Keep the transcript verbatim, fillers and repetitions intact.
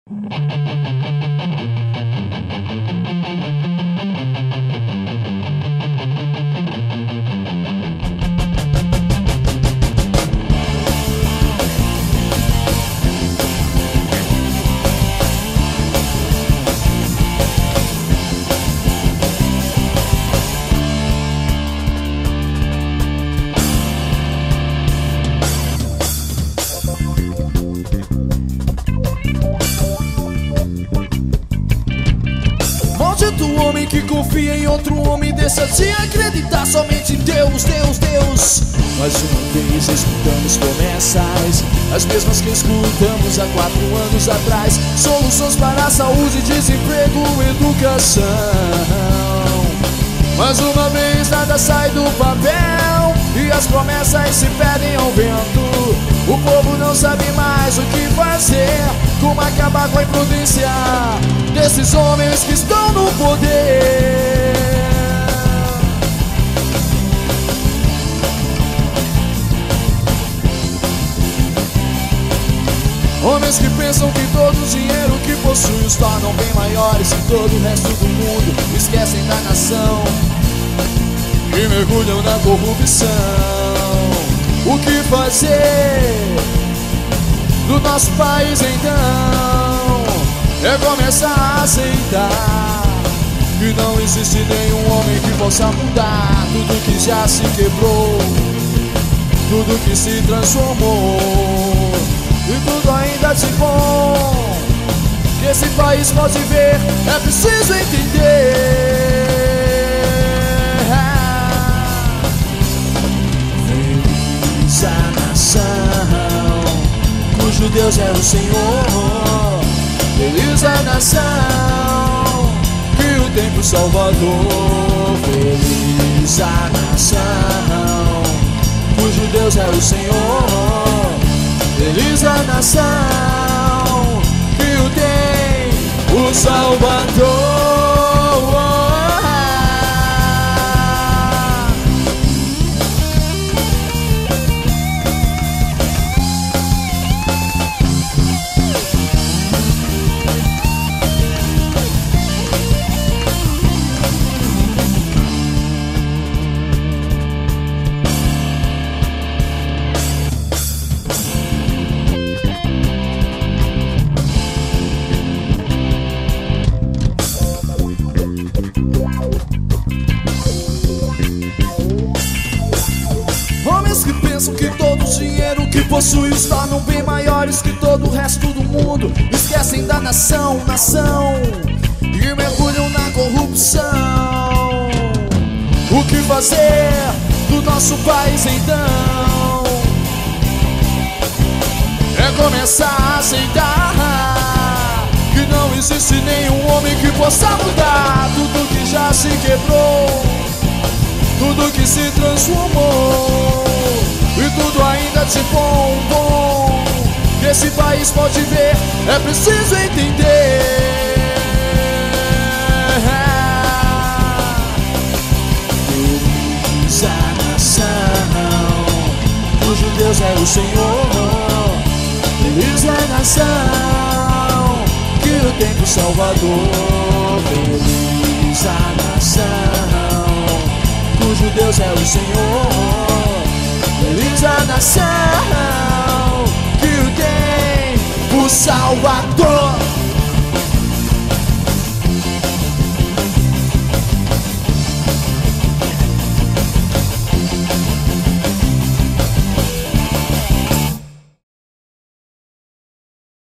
Maldito homem que confia em outro homem, deixa de acreditar somente em Deus, Deus, Deus. Mais uma vez escutamos promessas, as mesmas que escutamos há quatro anos atrás. Soluções para a saúde, desemprego, educação. Mais uma vez nada sai do papel e as promessas se perdem ao vento. O povo não sabe mais o que fazer, como acabar com a imprudência desses homens que estão no poder. Homens que pensam que todo o dinheiro que possuem os tornam bem maiores que todo o resto do mundo. Esquecem da nação e mergulham na corrupção. O que fazer no nosso país então? É começar a aceitar que não existe nenhum homem que possa mudar tudo que já se quebrou, tudo que se transformou e tudo ainda de bom que esse país pode ver. É preciso entender. Feliz a nação cujo Deus é o Senhor. Feliz a nação que o tem por Salvador. Feliz a nação cujo Deus é o Senhor. Feliz a nação que o tem o Salvador. Que pensam que todo o dinheiro que possui os tornam bem maiores que todo o resto do mundo. Esquecem da nação, nação e mergulham na corrupção. O que fazer do nosso país então? É começar a aceitar que não existe nenhum homem que possa mudar tudo que já se quebrou, tudo que se transformou e tudo ainda de bom, bom que esse país pode ver. É preciso entender. Feliz a nação cujo Deus é o Senhor. Feliz a nação que o tem por Salvador. Feliz a nação cujo Deus é o Senhor. Feliz a nação que o tem por Salvador.